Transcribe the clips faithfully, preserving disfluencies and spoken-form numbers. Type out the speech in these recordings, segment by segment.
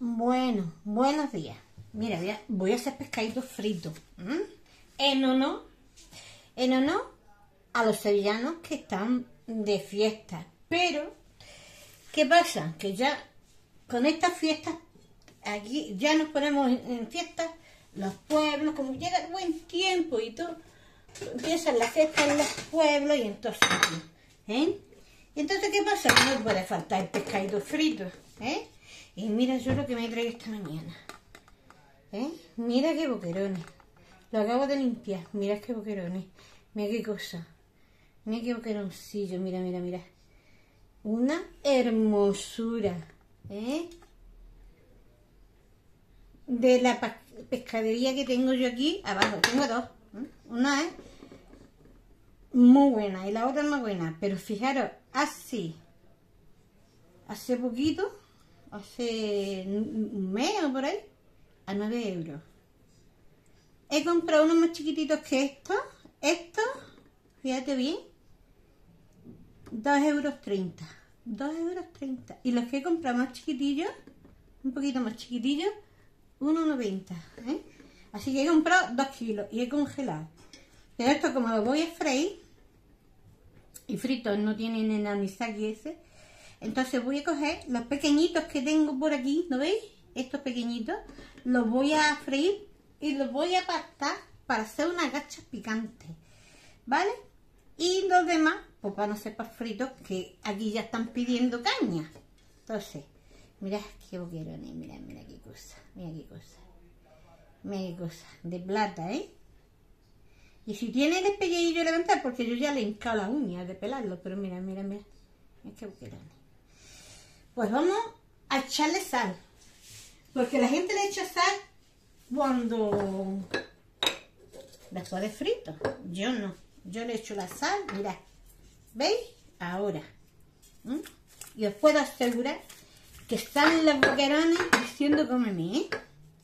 Bueno, buenos días. Mira, voy a, voy a hacer pescaditos fritos. ¿Mm? En honor, en honor a los sevillanos que están de fiesta. Pero, ¿qué pasa? Que ya con estas fiestas, aquí ya nos ponemos en, en fiestas, los pueblos, como llega el buen tiempo y todo, empiezan las fiestas en los pueblos y entonces, ¿eh? Y entonces, ¿qué pasa? Que no puede faltar el pescadito frito, ¿eh? Y mira yo lo que me trae esta mañana, ¿eh? Mira qué boquerones. Lo acabo de limpiar. Mira qué boquerones. Mira qué cosa. Mira qué boqueroncillo. Mira, mira, mira. Una hermosura, ¿eh? De la pescadería que tengo yo aquí abajo. Tengo dos. ¿eh? Una es muy buena y la otra no es buena. Pero fijaros, así, hace poquito, hace un mes o por ahí, a nueve euros. He comprado unos más chiquititos que estos. Estos, fíjate bien, dos euros treinta. dos euros treinta. Y los que he comprado más chiquitillos, un poquito más chiquitillos, uno noventa. ¿eh? Así que he comprado dos kilos y he congelado. Pero esto, como lo voy a freír, y fritos no tienen el anisaki ese, entonces voy a coger los pequeñitos que tengo por aquí, ¿no veis? Estos pequeñitos, los voy a freír y los voy a pastar para hacer unas gachas picantes, ¿vale? Y los demás, pues van a ser para fritos, que aquí ya están pidiendo caña. Entonces, mirad qué boquerones, mirad, mira qué cosa, mira qué cosa, mira qué cosa, de plata, ¿eh? Y si tiene el espelleillo levantar, porque yo ya le he hincado las uñas de pelarlo, pero mira, mira, mira, mira qué boquerones. Pues vamos a echarle sal, porque la gente le echa sal cuando después de frito. Yo no, yo le echo la sal, mirad, ¿veis? Ahora. ¿Mm? Y os puedo asegurar que están los boquerones diciendo cómeme, ¿eh?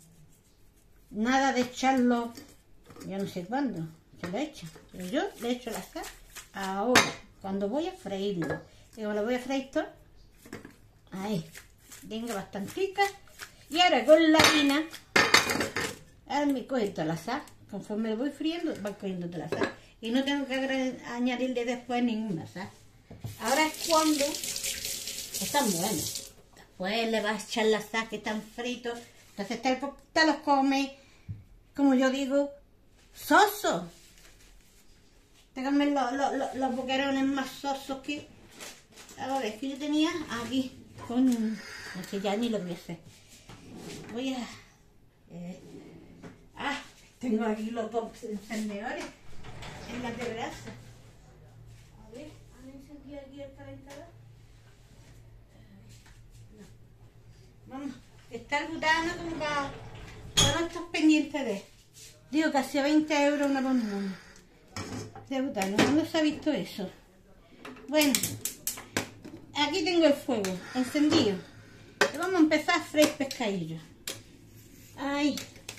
Nada de echarlo, yo no sé cuándo se lo echa, pero yo le echo la sal ahora, cuando voy a freírlo. Y como lo voy a freír todo, ahí, tengo bastantica. Y ahora con la harina, ahora me coge toda la sal. Conforme lo voy friendo, va cogiendo toda la sal. Y no tengo que añadirle después ninguna sal. Ahora es cuando están buenos. Después le vas a echar la sal que están fritos. Entonces te, te los come, como yo digo, sosos. Te comen los, los, los, los boquerones más sosos que... A ver, que yo tenía aquí con... No sé, ya ni lo voy a hacer. Voy a... Eh, ah, tengo aquí los dos encendedores en la terraza. A ver, ¿han encendido aquí el calentador? No. Vamos, está el butano como para... Para no estar pendiente de... Digo, casi a veinte euros una bombona de butano. ¿Cuándo se ha visto eso? Bueno, aquí tengo el fuego encendido. Y vamos a empezar a freír pescadillos. Ahí.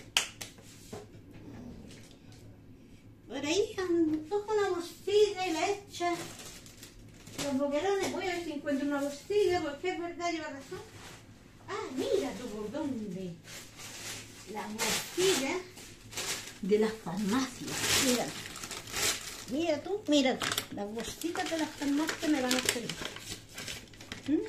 Por ahí cojo una bolsilla y la echa. Los boquerones, voy a ver si encuentro una bolsilla, porque es verdad, lleva razón. Ah, mira tú por dónde. La bolsilla de las farmacias. Mira. Mira tú, mira tú. Las bolsitas de las farmacias me van a servir. ¿Mm?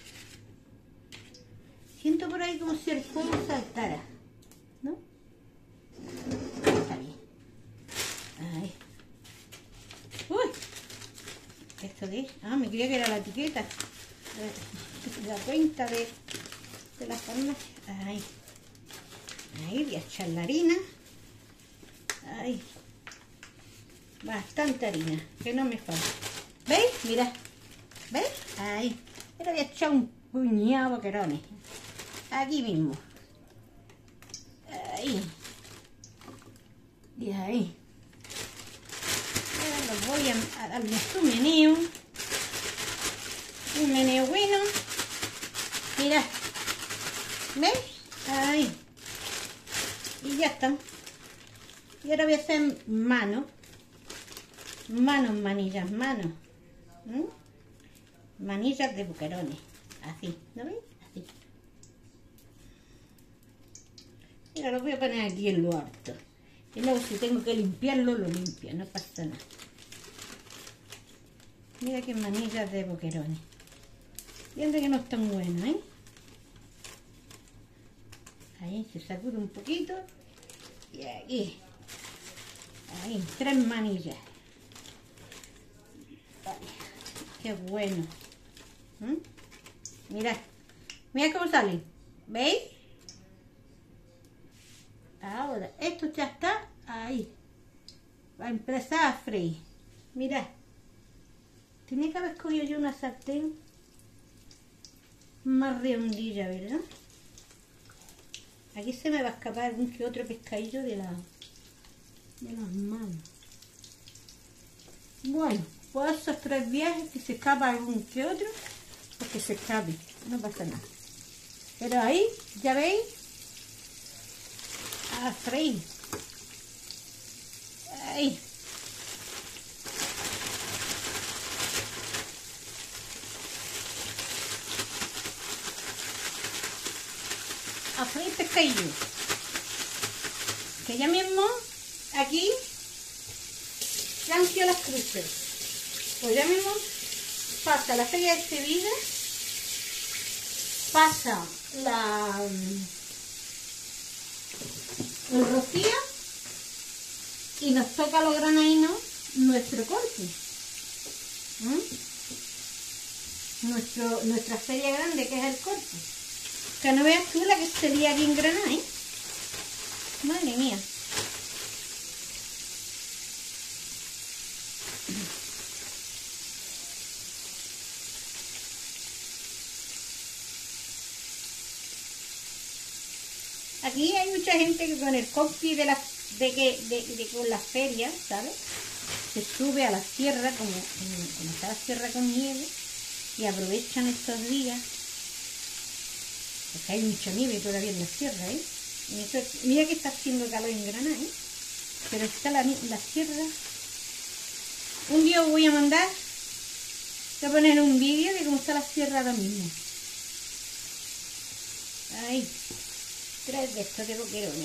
Siento por ahí como si el fuego saltara, ¿no? Está bien. Ahí. Uy. ¿Esto qué es? Ah, me creía que era la etiqueta. La cuenta de, de las farmacias. Ahí. Ahí voy a echar la harina. Ahí. Bastante harina, que no me falta. ¿Veis? Mirad. ¿Veis? Ahí. Ahora voy a echar un puñado de boquerones. Aquí mismo. Ahí. Y ahí. Ahora los voy a, a darle su meneo. Un meneo bueno. Mirad. ¿Veis? Ahí. Y ya está. Y ahora voy a hacer manos. Manos, manillas, manos. ¿Mm? Manillas de boquerones. Así, ¿no veis? Así. Mira, lo voy a poner aquí en lo alto. Y luego si tengo que limpiarlo, lo limpio, no pasa nada. Mira qué manillas de boquerones. Viendo que no están buenas, ¿eh? Ahí se sacude un poquito. Y aquí. Ahí, tres manillas. Vale. Qué bueno. ¿Mm? Mirad. Mirad cómo salen. ¿Veis? Ahora, esto ya está ahí. Va a empezar a freír. Mirad. Tenía que haber cogido yo una sartén más redondilla, ¿verdad? Aquí se me va a escapar algún que otro pescadillo de, la, de las manos. Bueno, pues esos tres viajes, que se escapa algún que otro, pues que se escape, no pasa nada. Pero ahí, ya veis, a freír. Ahí. A freír pescadillo. Que ya mismo aquí ya han sido las cruces. Pues ya mismo pasa la feria de Sevilla, pasa la el rocío y nos toca a los granadinos nuestro corte. ¿Mm? Nuestro, nuestra feria grande, que es el corte. Que no veas tú la que sería aquí en Granada, ¿eh? Madre mía. Aquí hay mucha gente que con el compi de la de que de, de, con las ferias, ¿sabes? Se sube a la sierra, como, como está la sierra con nieve, y aprovechan estos días, porque hay mucha nieve todavía en la sierra, ¿eh? Mira, mira que está haciendo calor en Granada, ¿eh? Pero está la, la sierra. Un día os voy a mandar, voy a poner un vídeo de cómo está la sierra ahora mismo. Ahí. Tres de estos de boquerones.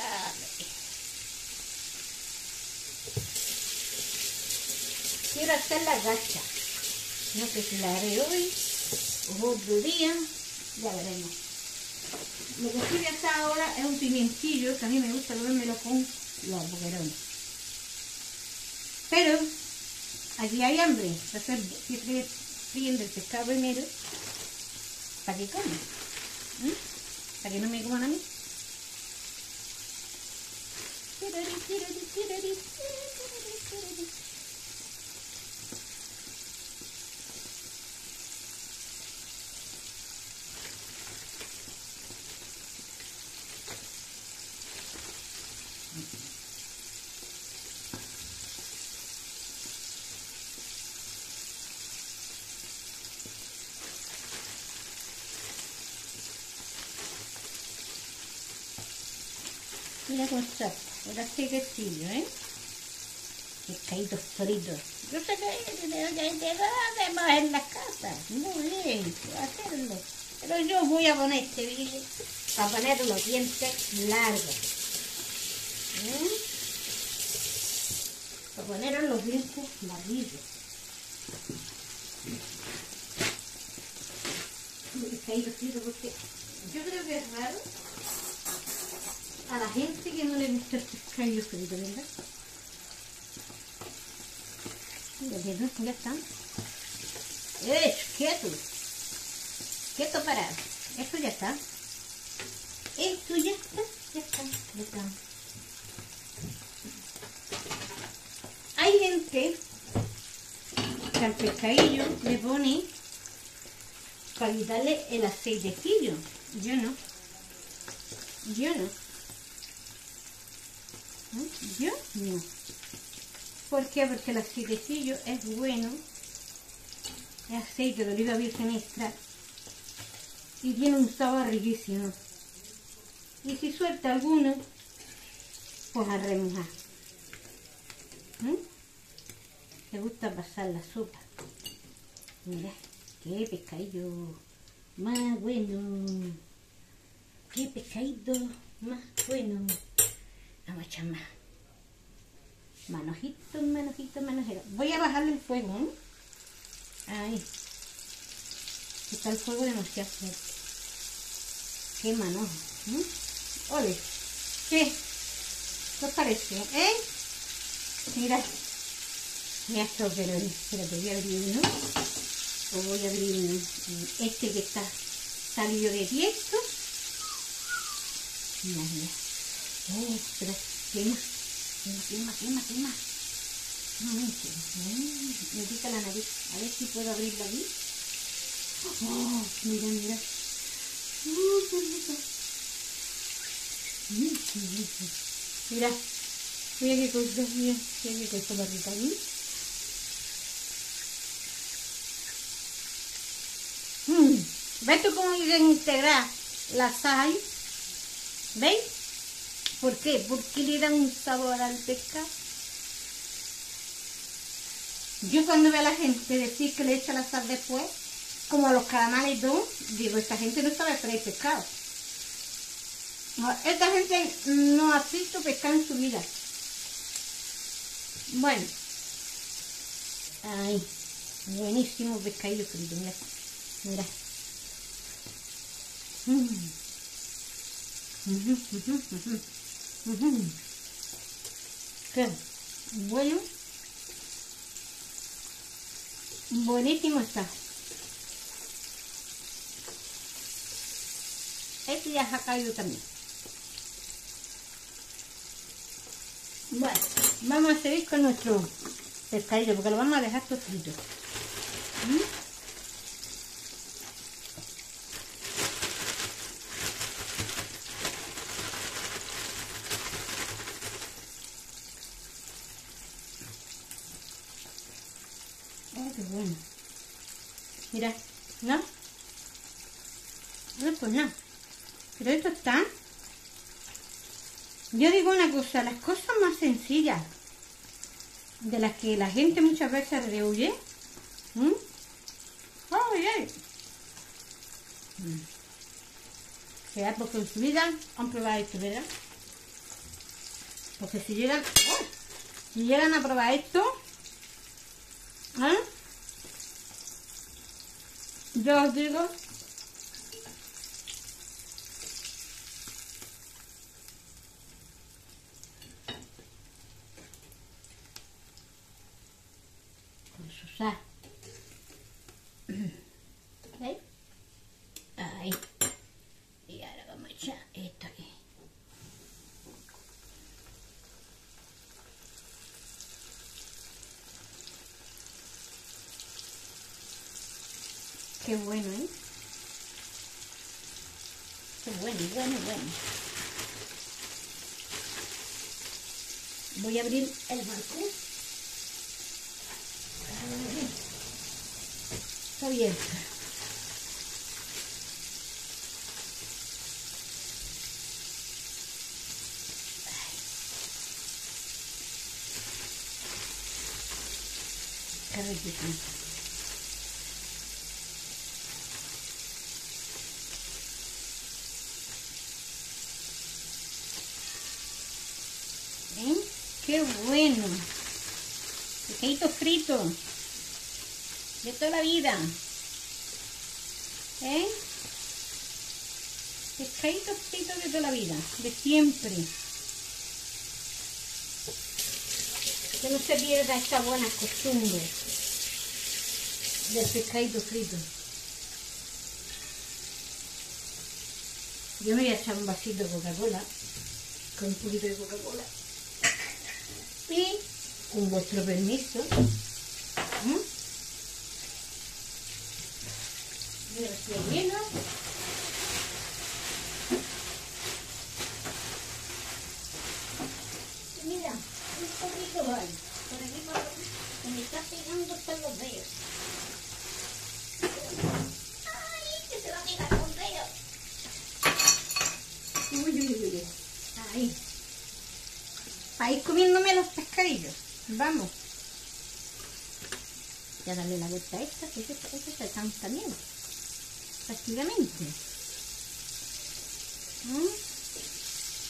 Quiero hacer la gacha. No sé si la haré hoy o otro día. Ya veremos. Lo que sí voy a hacer ahora es un pimientillo, que a mí me gusta comérmelo con los boquerones. Pero aquí hay hambre. Entonces estoy friendo el pescado primero para que coman. ¿Mm? Para que no me coman a mí. Mira cómo está, el aceitecillo, ¿eh? Pescaditos fritos. Yo sé que hacemos en las casas, muy bien, hacerlo. Pero yo voy a poner este vídeo para poner los dientes largos. ¿Eh? Para poner los dientes larguillos. Pescaditos fritos, porque yo creo que es raro a la gente que no le gusta el pescadillo frito, ¿verdad? Mira, ya están. ¡Eh! ¡Quieto! ¡Quieto parado! Esto ya está. Esto ya está. Ya está. Ya está. Hay gente que al pescadillo le pone para quitarle el aceitecillo. Yo no. Yo no. Yo no. ¿Por qué? Porque el aceitecillo es bueno, es aceite de oliva virgen extra y tiene un sabor riquísimo. Y si suelta alguno, pues a remojar. ¿Mm? Me gusta pasar la sopa. Mira, qué pescadillo más bueno. Qué pescadito más bueno. Vamos a echar más. Manojitos, manojitos, manojitos. Voy a bajarle el fuego, ¿eh? Ahí. Está el fuego demasiado fuerte. Qué manojo. ¿Eh? Ole. ¿Qué? ¿Qué os parece? ¿Eh? Mira. Me ha hecho, pero espérate, voy a abrir uno. O voy a abrir este que está salido de tiesto. Mira, mira. Oh, pero quema. Quema, quema, quema, quema. Un momento. Me pica la nariz. A ver si puedo abrirla aquí. Oh, mira, mira. Uh, qué rico. Mira. Mira qué cosa, mira. Mira qué cosa más rica. Mm. ¿Ves tú cómo voy a integrar la sal? ¿Veis? ¿Por qué? Porque le da un sabor al pescado. Yo cuando veo a la gente decir que le echa la sal después, como a los calamares y todo, digo, esta gente no sabe freír pescado. Esta gente no ha visto pescado en su vida. Bueno. Ay, buenísimo pescadillo frito, mira. Mira. Mm. Uh-huh, uh-huh, uh-huh. Uh-huh. Qué bueno. Buenísimo está. Este ya se ha caído también. Bueno, vamos a seguir con nuestro pescadillo porque lo vamos a dejar todo frito. ¿Mm? Oh, qué bueno. Mira, ¿no? No, pues no. Pero esto está... Yo digo una cosa, las cosas más sencillas, de las que la gente muchas veces rehuye. ¿Mm? ¡Ay, ay! Mm. Será porque en su vida han probado esto, ¿verdad? Porque si llegan... ¡Oh! Si llegan a probar esto... ¿Eh? Yo os digo... Usar. ¿Veis? Ahí. Y ahora vamos a echar esto aquí. Qué bueno, ¿eh? Qué bueno, bueno, bueno. Voy a abrir el balcón. Está bien. Qué riquísimo. ¿Eh? Qué bueno. Pescadito frito. De toda la vida. ¿Eh? Pescadito frito de toda la vida. De siempre. Que no se pierda esta buena costumbre del pescadito frito. Yo me voy a echar un vasito de Coca-Cola. Con un poquito de Coca-Cola. Y con vuestro permiso. ¿Mm? Voy a recién lleno. Y mira, un poquito vale. Por aquí por que me está pegando hasta los dedos. ¡Ay! Que se va a pegar con dedos. Uy, uy, uy, uy. Ahí. Para ir comiéndome los pescadillos. Vamos. Ya darle la vuelta a esta, que esta, esta se alcanza también. Prácticamente. ¿Mm?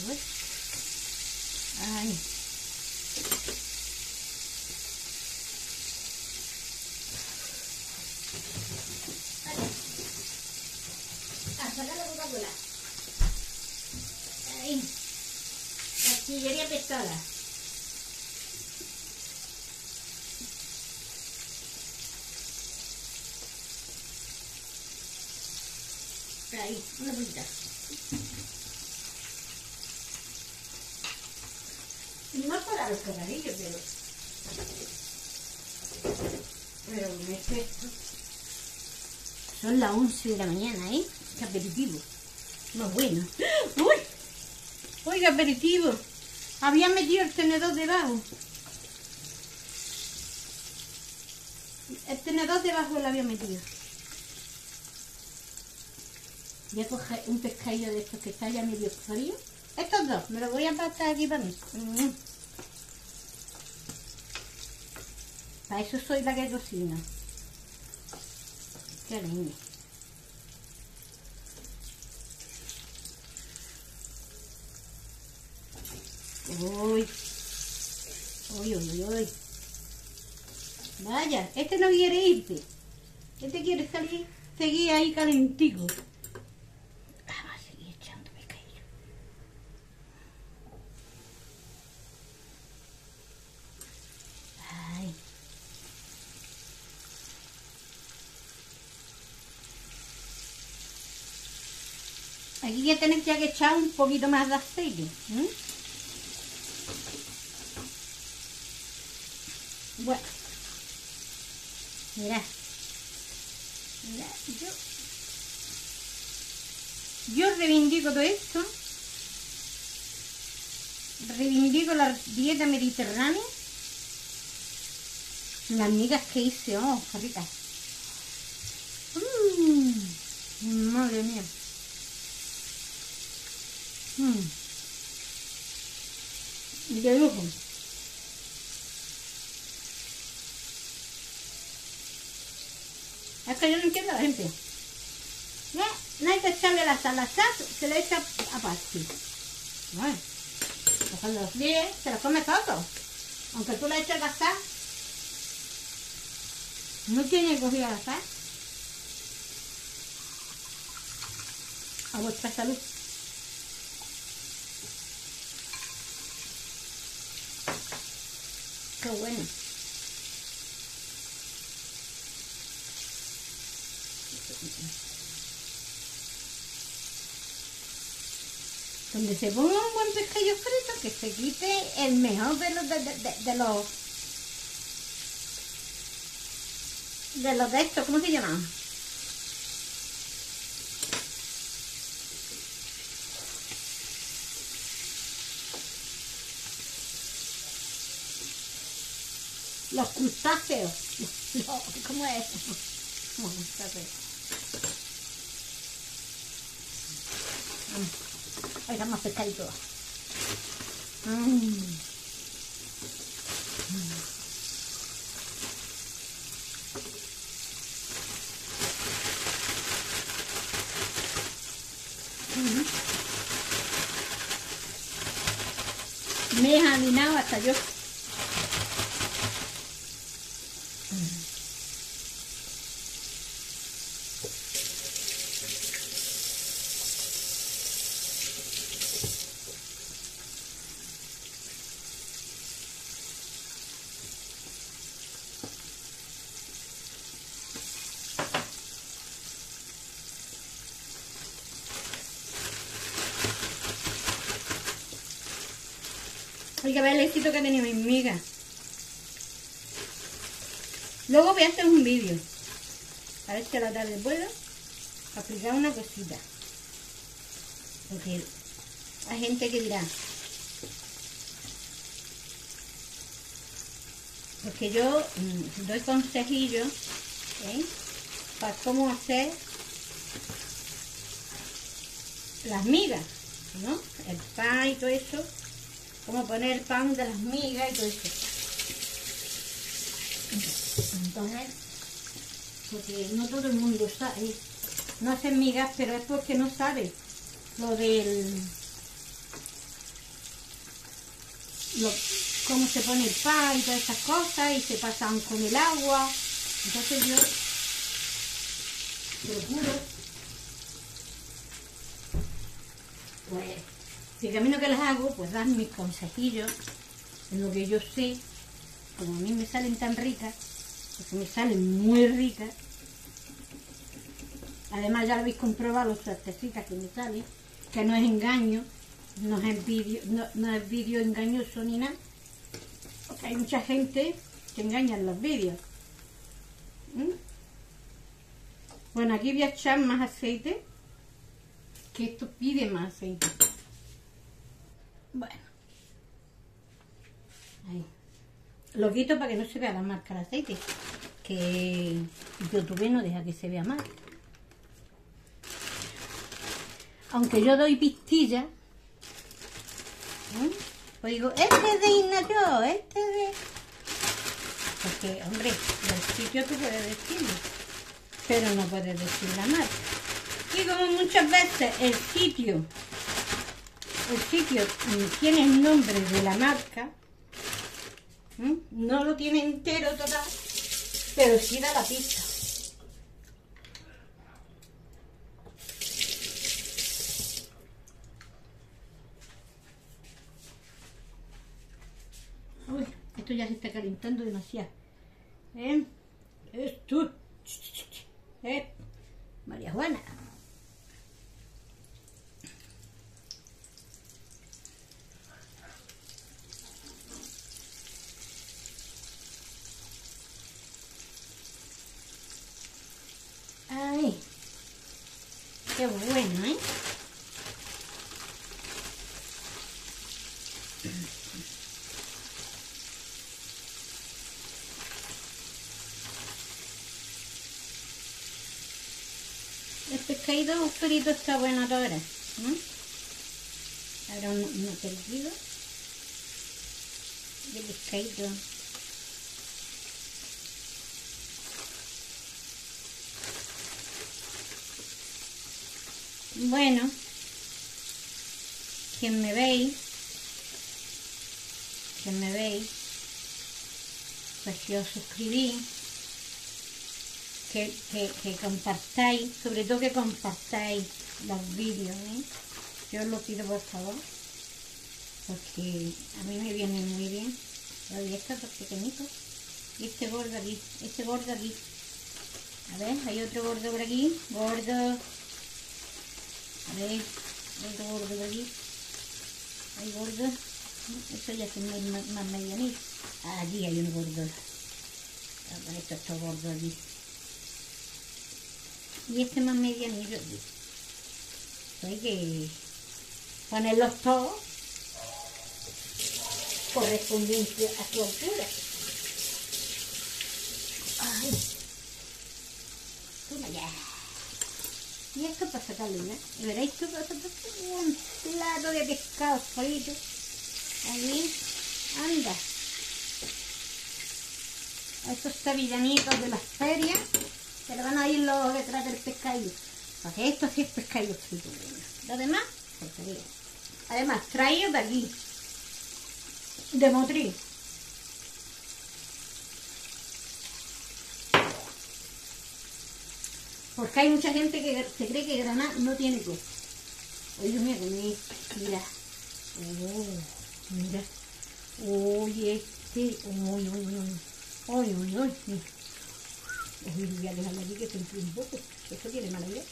¿ves? Ay. A sacar la Coca-Cola. Ahí. La chillería pesada. Ahí, una puntita. No para los cagadillos, pero... Pero me es esto. Son las once de la mañana, ¿eh? Qué aperitivo. Más bueno. ¡Uy! ¡Uy, qué aperitivo! Había metido el tenedor debajo. El tenedor debajo lo había metido. Voy a coger un pescadillo de estos que está ya medio frío. Estos dos, me los voy a pasar aquí para mí. Mm. Para eso soy la que cocina. Qué niña. Uy. Uy, uy, uy, uy. Vaya, este no quiere irse. Este quiere salir, seguir ahí calentico. Aquí ya tenéis ya que echar un poquito más de aceite. ¿eh? Bueno, mirad, mirad, yo, yo reivindico todo esto, reivindico la dieta mediterránea, las migas que hice, oh, qué ricas. Mmm, madre mía. Mmm, de lujo. Es que yo no entiendo a la gente. No, no hay que echarle la sal, la sal se le echa aparte. Bueno, pues cuando los fríes, se los come todo. Aunque tú le eches la sal, no tiene cogida la sal. A vuestra salud. Qué bueno. Donde se ponga un buen pescadillo frito, que se quite el mejor de los de, de, de, de los de los de estos, ¿cómo se llaman? Los crustáceos. Los, ¿Cómo es? Los crustáceos. Ahí está más pescadito. Mm. Mm. Me he examinado hasta yo. Hay que ver el éxito que ha tenido mi miga. Luego voy a hacer un vídeo. A ver si a la tarde puedo aplicar una cosita. Porque hay gente que dirá. Porque yo mmm, doy consejillos, ¿eh? Para cómo hacer las migas, ¿no? El pan y todo eso. Cómo poner el pan de las migas y todo eso. Entonces, porque no todo el mundo sabe, no hacen migas, pero es porque no sabe lo del lo, cómo se pone el pan y todas esas cosas, y se pasan con el agua. Entonces yo procuro, pues, si el camino que las hago, pues dan mis consejillos en lo que yo sé, como a mí me salen tan ricas, porque me salen muy ricas. Además ya lo habéis comprobado, los suertecitas que me salen, que no es engaño, no es vídeo, no, no es vídeo engañoso ni nada, porque hay mucha gente que engaña en los vídeos. ¿Mm? Bueno, aquí voy a echar más aceite, que esto pide más aceite. Bueno, ahí. Lo quito para que no se vea la marca del aceite, que YouTube no deja que se vea más. Aunque yo doy pistilla, ¿eh? Pues digo, este es de Ignacio, este es de... Porque, hombre, del sitio tú puedes decirlo, pero no puedes decir la marca. Y como muchas veces el sitio, el sitio tiene el nombre de la marca, ¿eh? No lo tiene entero total, pero sí da la pista. Uy, esto ya se está calentando demasiado. ¿Eh? Esto. ¿Eh? María Juana. Ay, qué bueno, ¿eh? El pescadito frito está bueno ahora, ¿no? Ahora un, un perdido de pescadito. Bueno, quien me veis, quien me veis, pues que os suscribís, que, que, que compartáis, sobre todo que compartáis los vídeos, ¿eh? Yo os lo pido por favor, porque a mí me viene muy bien. Y estos dos pequeñitos, y este gordo aquí, este gordo aquí. A ver, hay otro gordo por aquí, gordo. A ver, otro gordo por aquí. Hay gordo. Eso ya es más, más medianito. Allí hay un gordo. A ver, esto está gordo aquí. Y este más medianito aquí. Hay que ponerlos todos correspondientes a su altura. Ay, toma ya. Y esto para sacarle, ¿no? Y veréis tú que un plato de pescado frito. Allí, anda. Estos sevillanitos de las ferias, se le van a ir los detrás del pescadillo. Porque esto sí es pescadillo frito. Lo demás, porquería. Además, traído de aquí, de Motril. Porque hay mucha gente que se cree que Granada no tiene queso. Oye, Dios mío, comí, mira. Oh, mira. Oye, este. Uy, uy, uy. Uy, uy, uy. Mira. Voy a dejarlo aquí que se enfríe un poco. Esto tiene mala idea.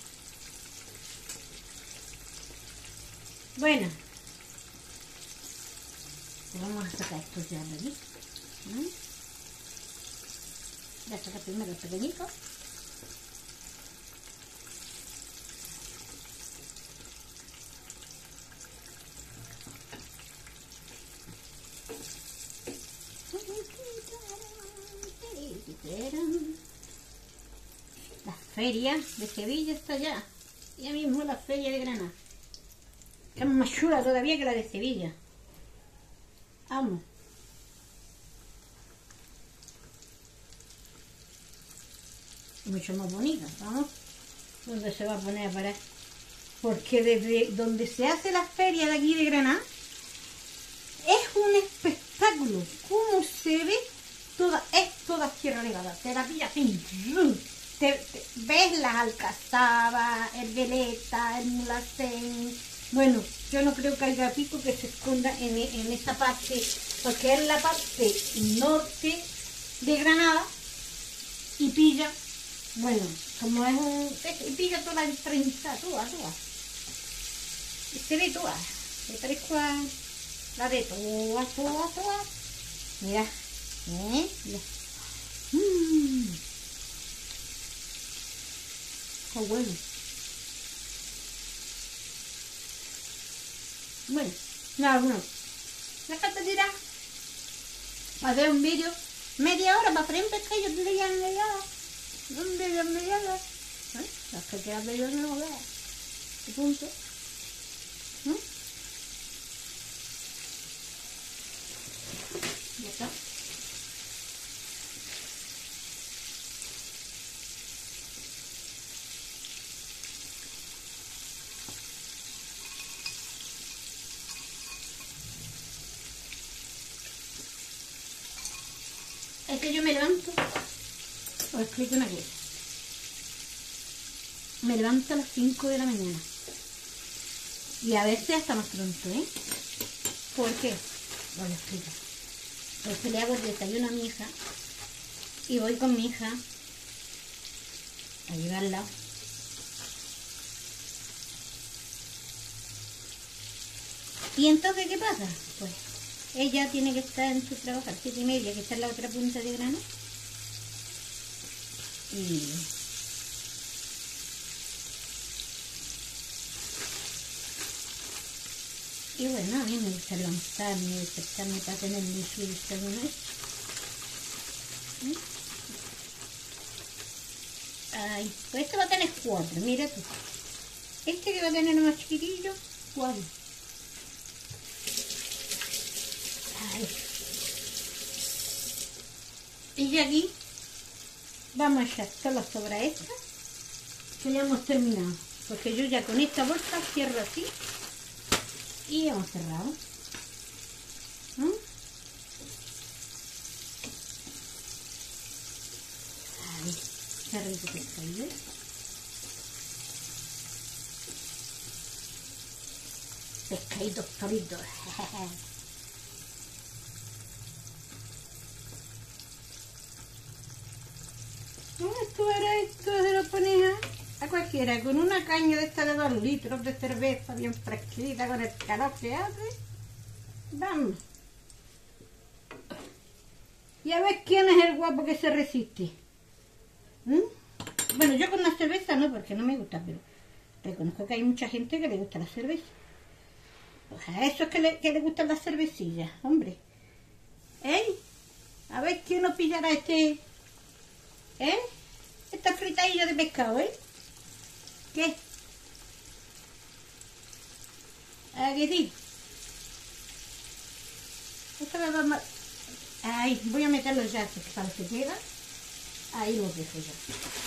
Bueno. Pues vamos a sacar estos ya de aquí. ¿Mm? Voy a sacar primero el pequeñito. La feria de Sevilla está allá. Ya mismo la feria de Granada. Que es más chula todavía que la de Sevilla. Vamos. Mucho más bonita, vamos. ¿Dónde se va a poner a parar? Porque desde donde se hace la feria de aquí de Granada, Es un espectáculo. ¿Cómo se ve? Toda, es toda Sierra Nevada. Te la pillas así. Te, te, ves las Alcazabas, el Veleta, el Mulhacén. Bueno, yo no creo que haya pico que se esconda en, en esta parte, porque es la parte norte de Granada y pilla, bueno, como es un... y pilla toda la treinta, toda, toda. Y se ve toda. Se parezco a la de toda, toda, toda. Mira, ¿eh? Mira. Mmm. Qué bueno. Bueno, nada, bueno. Déjate tirar. Para hacer un vídeo. Media hora para freír un pescadillo. Yo te diría media hora. Un vídeo media hora. ¿Eh? Las que quedan de yo no lo veas. ¿Qué punto? ¿Eh? Ya está. Es que yo me levanto, os explico una cosa, me levanto a las cinco de la mañana y a veces hasta más pronto, ¿eh? ¿Por qué? Os lo explico. Pues le hago el desayuno a mi hija y voy con mi hija a llevarla. ¿Y entonces qué pasa? Pues ella tiene que estar en su trabajo a las siete y media, que está en la otra punta de Granada. Y... y bueno, a mí me gusta levantarme, despertarme para tener mi desayuno hecho. ¿Mm? Ay, pues este va a tener cuatro, mira tú. Este que va a tener más chiquitillo, cuatro. Ay. Y ya aquí vamos a echar todas las sobras estas que ya hemos terminado, porque yo ya con esta bolsa cierro así y hemos cerrado. ¿Mm? Ay, qué rico que está, ¿eh? Pescaditos fritos. Esto era esto, se lo pones a, a cualquiera, con una caña de esta de dos litros de cerveza bien fresquita, con el calor que hace. Vamos. Y a ver quién es el guapo que se resiste. ¿Mm? Bueno, yo con la cerveza no, porque no me gusta, pero reconozco que hay mucha gente que le gusta la cerveza. Pues a eso es que le, que le gustan las cervecillas, hombre. ¿Eh? A ver quién nos pillará este... ¿Eh? Esta fritadilla de pescado, ¿eh? ¿Qué? ¿A qué sí? Esto me va mal. Ahí, voy a meterlo ya, que para que se queda. Ahí lo dejo ya.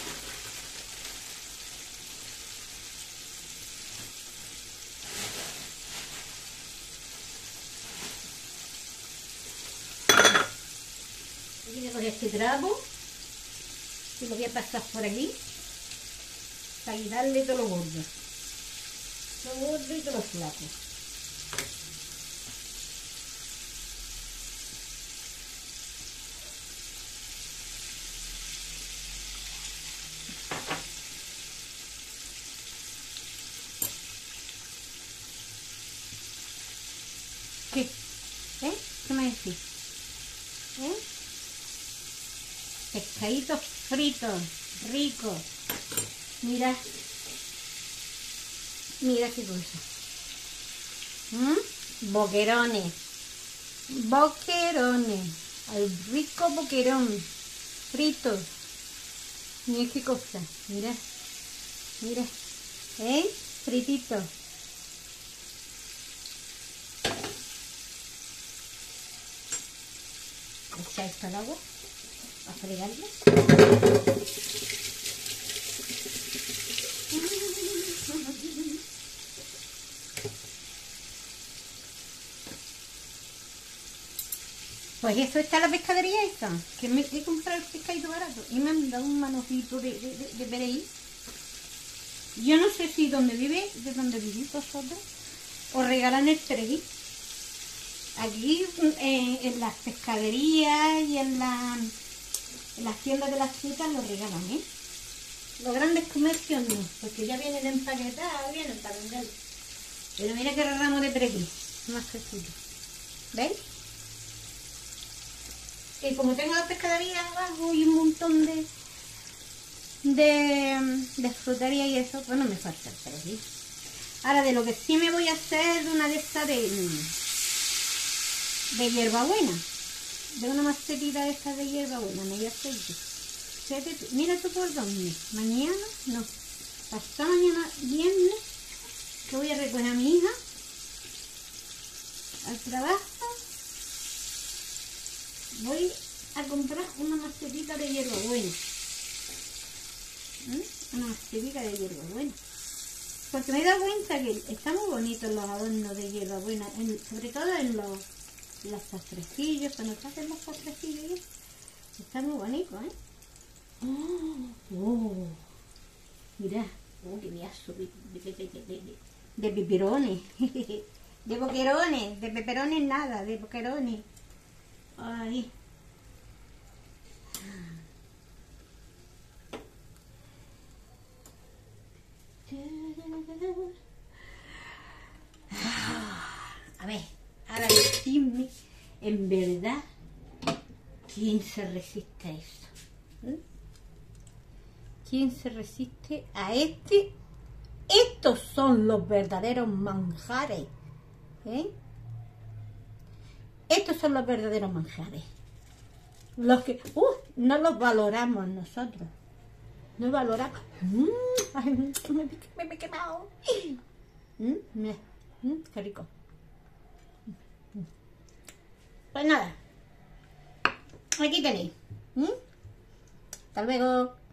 Voy a coger este trapo y lo voy a pasar por aquí para quitarle todo lo gordo, todo lo gordo y todo lo flaco. ¿Qué? ¿Eh? ¿Qué me decís? ¿Eh? Pescaditos fritos, ricos. Mira, mira qué cosa. ¿Mm? Boquerones, boquerones, el rico boquerón, fritos. Mira qué cosa, mira, mira, ¿eh? Frititos. Echa esto al agua a fregarlo. Pues eso está la pescadería esta, que me he comprado el pescadito barato y me han dado un manojito de, de, de, de perejil. Yo no sé si donde vive, de donde vivís vosotros, os regalan el perejil. Aquí eh, en las pescaderías y en, la, en las tiendas de las frutas lo regalan, ¿eh? Los grandes comercios no, porque ya vienen empaquetados, vienen para venderlos. Pero mira qué ramo de perejil, más fresquito. ¿Veis? Y como tengo las pescaderías abajo y un montón de de, de frutería y eso, pues no me falta el perejil. Ahora de lo que sí me voy a hacer una de estas de, de hierbabuena. De una macetita de estas de hierbabuena, me voy a hacer yo. Mira tú por dónde. Mañana, no. Pasado mañana viernes, que voy a recoger a mi hija al trabajo. Voy a comprar una macetita de hierbabuena. ¿Mm? Una macetita de hierbabuena. Porque me he dado cuenta que están muy bonitos los adornos de hierbabuena, en, sobre todo en los, los pastrecillos, cuando se hacen los pastrecillos. Están muy bonitos, ¿eh? Oh, oh. Mirá, oh, qué viazo de, de, de, de, de, de, de peperones. De boquerones, de peperones nada, de boquerones. Ay. A ver, ahora decidme, en verdad, ¿quién se resiste a eso? ¿Mm? ¿Quién se resiste a este? Estos son los verdaderos manjares, ¿eh? Estos son los verdaderos manjares. Los que uh, no los valoramos nosotros. No valoramos. Mm, ay, me, me, me he quemado. Mm, mira, mm, qué rico. Pues nada. Aquí tenéis. ¿Mm? Hasta luego.